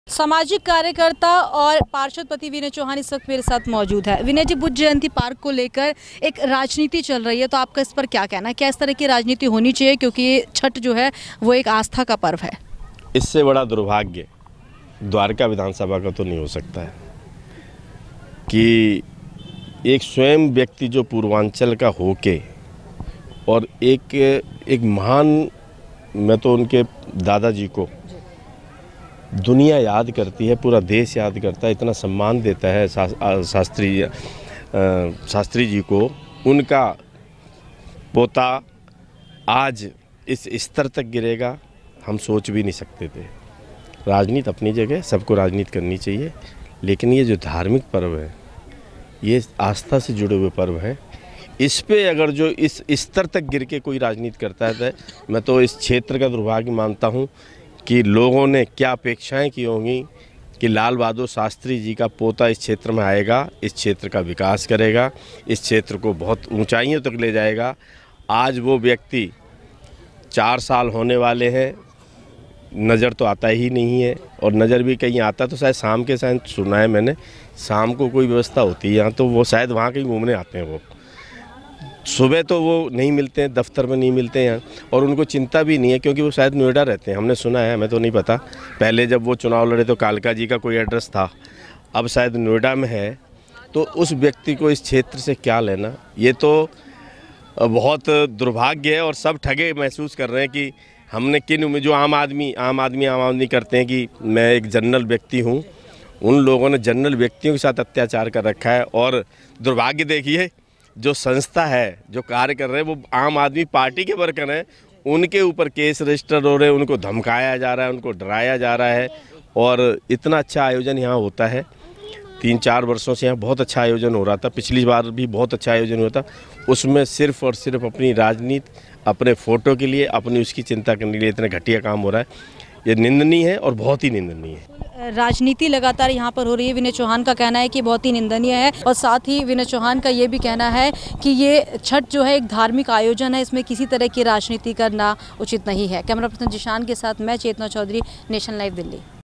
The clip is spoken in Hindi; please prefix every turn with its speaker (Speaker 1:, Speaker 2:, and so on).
Speaker 1: सामाजिक कार्यकर्ता और पार्षद पति विनय चौहान इस वक्त मेरे साथ मौजूद है। विनय जी, बुद्ध जयंती पार्क को लेकर एक राजनीति चल रही है, तो आपका इस पर क्या कहना है? क्या इस तरह की राजनीति होनी चाहिए, क्योंकि ये छठ जो है वो एक आस्था का पर्व है?
Speaker 2: इससे बड़ा दुर्भाग्य द्वारका विधानसभा का तो नहीं हो सकता है कि एक स्वयं व्यक्ति जो पूर्वांचल का होके और एक महान, मैं तो उनके दादाजी को दुनिया याद करती है, पूरा देश याद करता है, इतना सम्मान देता है शास्त्री जी को। उनका पोता आज इस स्तर तक गिरेगा, हम सोच भी नहीं सकते थे। राजनीति अपनी जगह, सबको राजनीति करनी चाहिए, लेकिन ये जो धार्मिक पर्व है, ये आस्था से जुड़े हुए पर्व है। इस पे अगर जो इस स्तर तक गिर के कोई राजनीति करता है, तो मैं तो इस क्षेत्र का दुर्भाग्य मानता हूँ कि लोगों ने क्या अपेक्षाएं की होंगी कि लाल बहादुर शास्त्री जी का पोता इस क्षेत्र में आएगा, इस क्षेत्र का विकास करेगा, इस क्षेत्र को बहुत ऊंचाइयों तक ले जाएगा। आज वो व्यक्ति 4 साल होने वाले हैं, नज़र तो आता ही नहीं है, और नज़र भी कहीं आता तो शायद शाम के समय सुना है मैंने, शाम को कोई व्यवस्था होती है यहाँ, तो वो शायद वहाँ कहीं घूमने आते हैं। वो सुबह तो वो नहीं मिलते हैं, दफ्तर में नहीं मिलते हैं, और उनको चिंता भी नहीं है क्योंकि वो शायद नोएडा रहते हैं, हमने सुना है, हमें तो नहीं पता। पहले जब वो चुनाव लड़े तो कालका जी का कोई एड्रेस था, अब शायद नोएडा में है। तो उस व्यक्ति को इस क्षेत्र से क्या लेना, ये तो बहुत दुर्भाग्य है। और सब ठगे महसूस कर रहे हैं कि हमने किन, जो आम आदमी करते हैं कि मैं एक जनरल व्यक्ति हूँ, उन लोगों ने जनरल व्यक्तियों के साथ अत्याचार कर रखा है। और दुर्भाग्य देखिए, जो संस्था है, जो कार्य कर रहे हैं, वो आम आदमी पार्टी के वर्कर हैं, उनके ऊपर केस रजिस्टर हो रहे हैं, उनको धमकाया जा रहा है, उनको डराया जा रहा है। और इतना अच्छा आयोजन यहाँ होता है, 3-4 वर्षों से यहाँ बहुत अच्छा आयोजन हो रहा था, पिछली बार भी बहुत अच्छा आयोजन हुआ था। उसमें सिर्फ और सिर्फ अपनी राजनीति, अपने फ़ोटो के लिए, अपनी उसकी चिंता करने के लिए इतना घटिया काम हो रहा है। ये निंदनीय है और बहुत ही निंदनीय है।
Speaker 1: राजनीति लगातार यहाँ पर हो रही है। विनय चौहान का कहना है कि बहुत ही निंदनीय है, और साथ ही विनय चौहान का ये भी कहना है कि ये छठ जो है एक धार्मिक आयोजन है, इसमें किसी तरह की राजनीति करना उचित नहीं है। कैमरा पर्सन जिशान के साथ मैं चेतना चौधरी, नेशन लाइव, दिल्ली।